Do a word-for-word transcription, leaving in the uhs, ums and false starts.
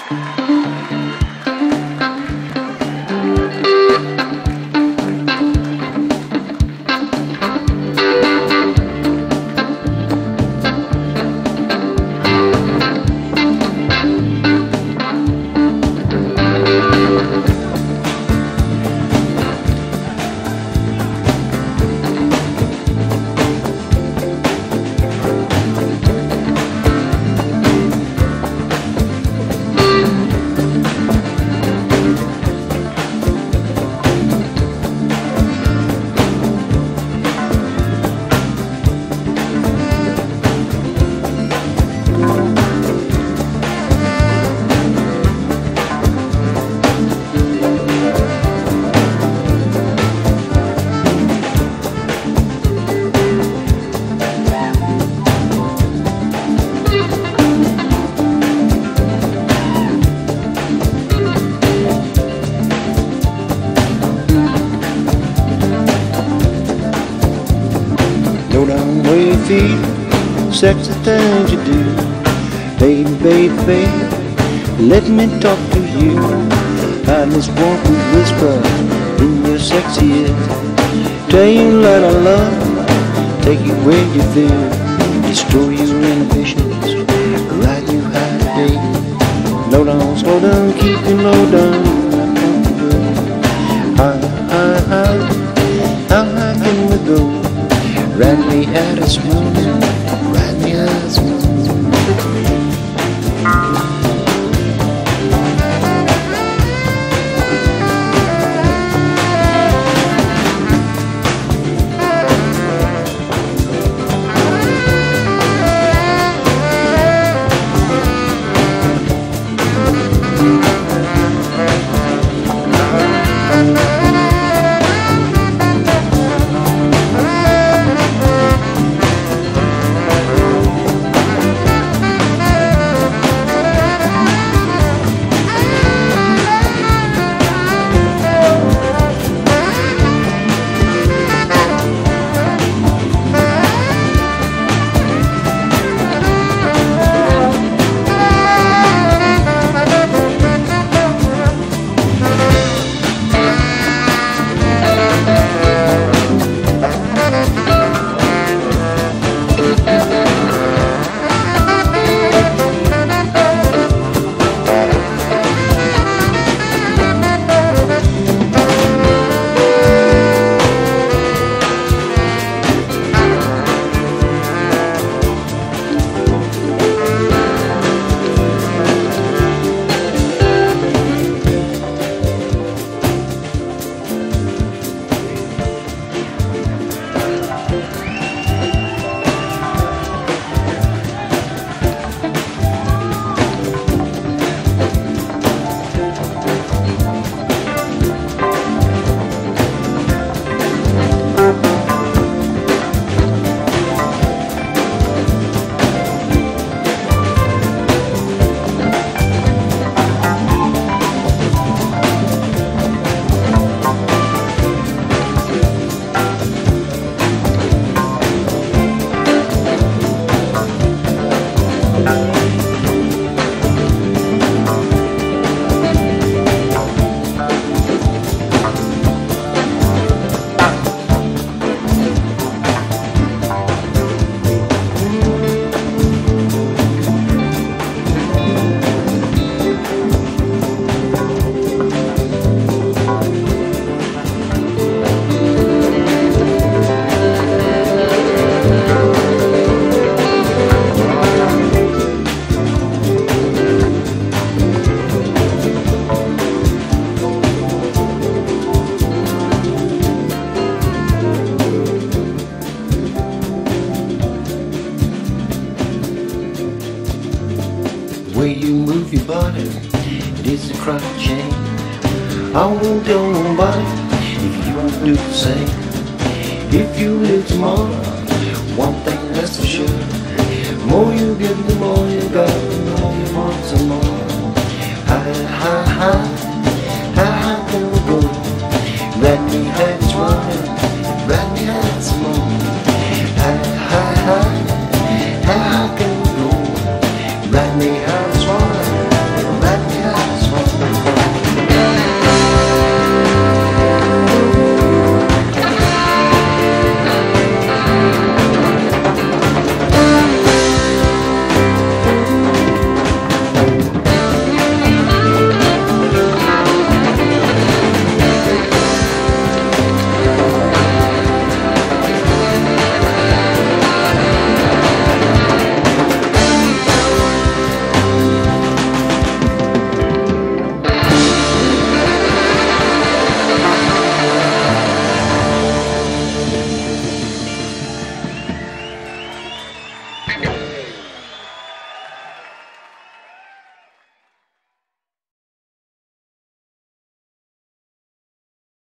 Feet, sexy things you do. Baby, baby, baby, let me talk to you. I just want to whisper in your sexy ear, tell you that I love, take you where you feel, destroy your inhibitions, ride you high today. Low down, slow down, keep you low down. High, high, high, how high can we go? Ride me out of smooth, ride me out of smooth. way you move your body, it is a chronic change. I won't tell nobody if you won't do the same. If you live tomorrow, one thing that's for sure, the more you get, the